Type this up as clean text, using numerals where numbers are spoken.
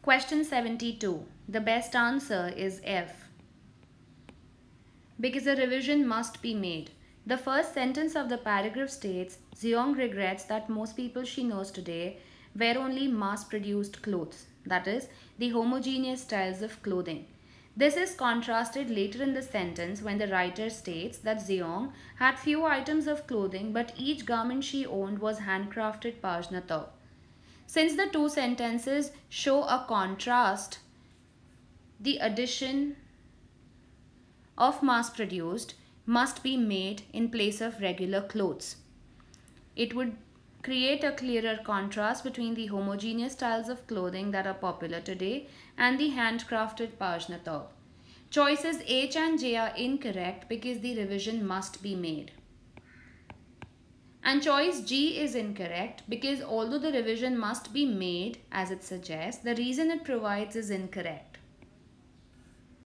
Question 72. The best answer is F, because a revision must be made. The first sentence of the paragraph states, Zeong regrets that most people she knows today wear only mass-produced clothes, that is, the homogeneous styles of clothing. This is contrasted later in the sentence when the writer states that Zeong had few items of clothing, but each garment she owned was handcrafted pajna. Since the two sentences show a contrast, the addition of mass-produced must be made in place of regular clothes. It would create a clearer contrast between the homogeneous styles of clothing that are popular today and the handcrafted pajna. Choices H and J are incorrect because the revision must be made. And choice G is incorrect because although the revision must be made as it suggests, the reason it provides is incorrect.